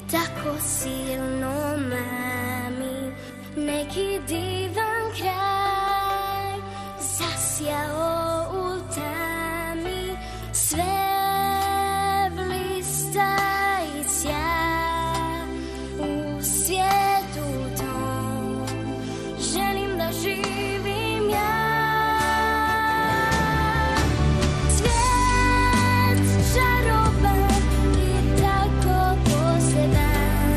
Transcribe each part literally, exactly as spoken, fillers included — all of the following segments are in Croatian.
tako silno mami, neki divan kraj zasjao u tami, sve blista i sja u svijetu tom, želim da živim ja. Svijet čaroban i tako poseban,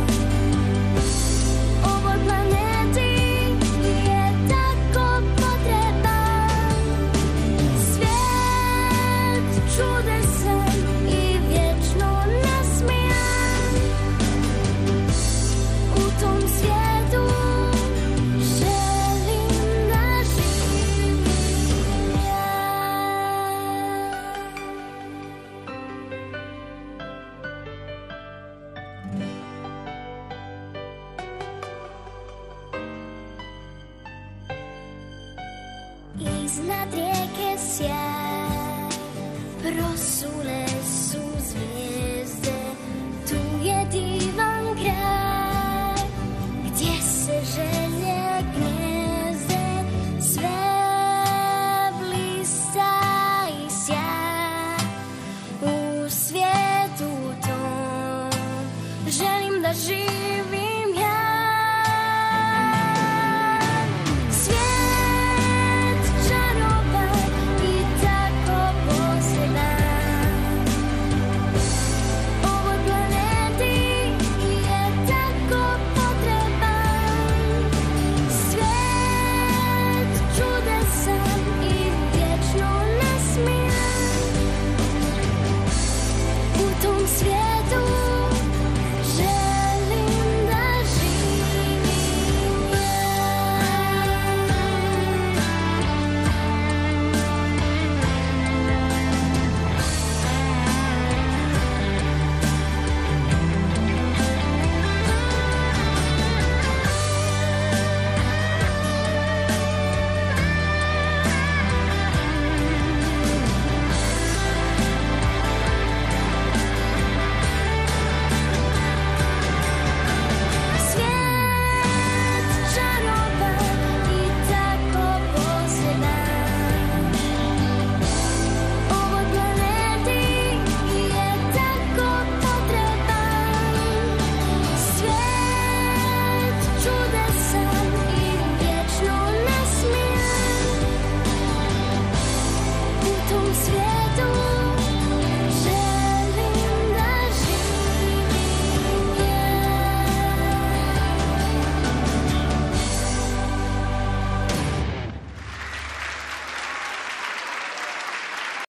ovoj planeti je tako potreban. Svijet čudesan i vječno nasmijan, u tom svijetu želim da živim ja. Iznad rijeke sjaj, prosule su zvijezde.